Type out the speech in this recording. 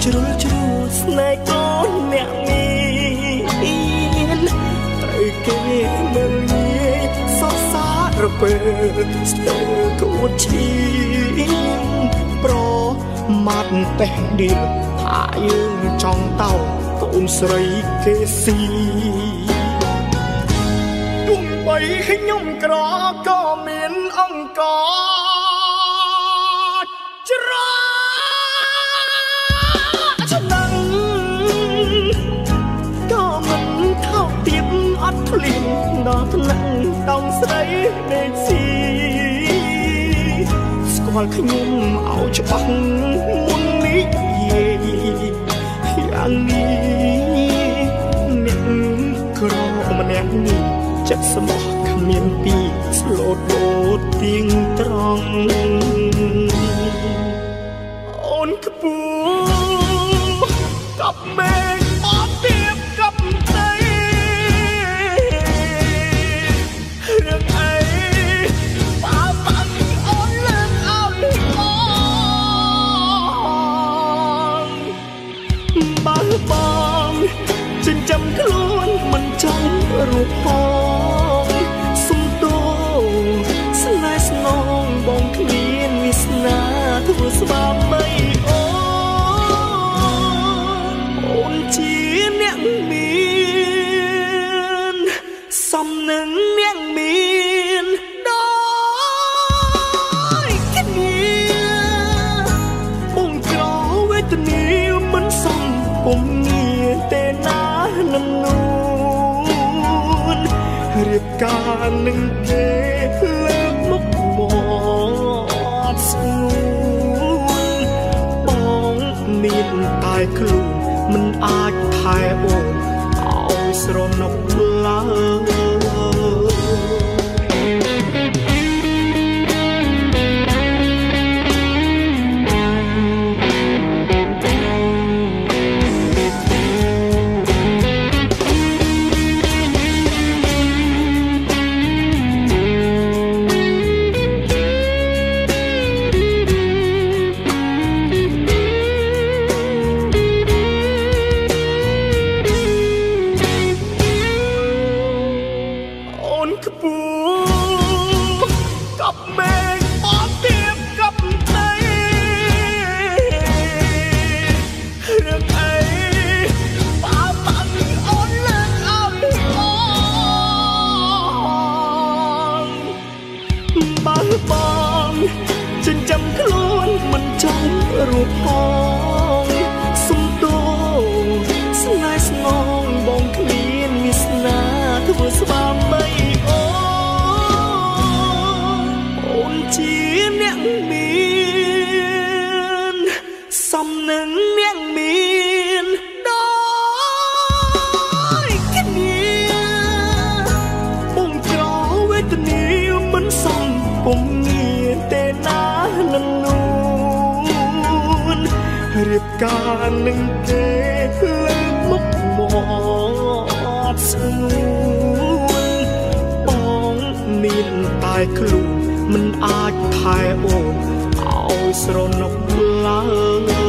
ជ្រុលជ្រួស្នេហ៍កូនអ្នកមានត្រូវគេមើលងាយសរសារពើស្ទើរគួតឈីប្រមាត់តែឌីថាយើងចង់តោកូនស្រីគេស៊ីទោះបីខ្ញុំក្រក៏មានអង្គច្រឆ្នាំងក៏មិនថោកទាបអត់ភ្លៀងដល់ថ្នាក់តោងស្រីដេកស៊ីស្គាល់ខ្ញុំឲ្យច្បាស់មុននេះយ៉ាងនេះអ្នកក្រម្នាក់នេះចិត្តស្មោះគ្មានពីស្លូតបូតទៀងត្រង់អូនក្ពូកប់មេឃបបទៀបកប់ដីរឿងអីបើបាក់អូនលើកឲ្យបើបងចិញ្ចឹមខ្លួនមិនចង់រូបផងសុំតោស្នេហ៍ស្នងបងគ្មានវាសនាធ្វើស្វាមីអូនជាអ្នកមានសំនឹងអ្នកមានដោយគ្នាបងក្រវេទនាមិនសំពុំងារទេណានំនួនរៀបការនឹងគេលើកមុខមកស្នួនបងមានតែខ្លួនមិនអាចថែអូនឲ្យស្រណុកឡើយបងចិញ្ចឹមខ្លួនមិនចង់រូបផងសុំតោស្នេហ៍ស្នងបងគ្មានវាសនាធ្វើស្វាមីអូនជាអ្នកមានសំនឹងអ្នកមានដោយគ្នាបងក្រវេទនាមិនសំពុំងារទេណានំនួនរៀបការនឹងគេលើកមុខមកស្នួនបងមានតែខ្លួនមិនអាចថែអូនឲ្យស្រណុកឡើយ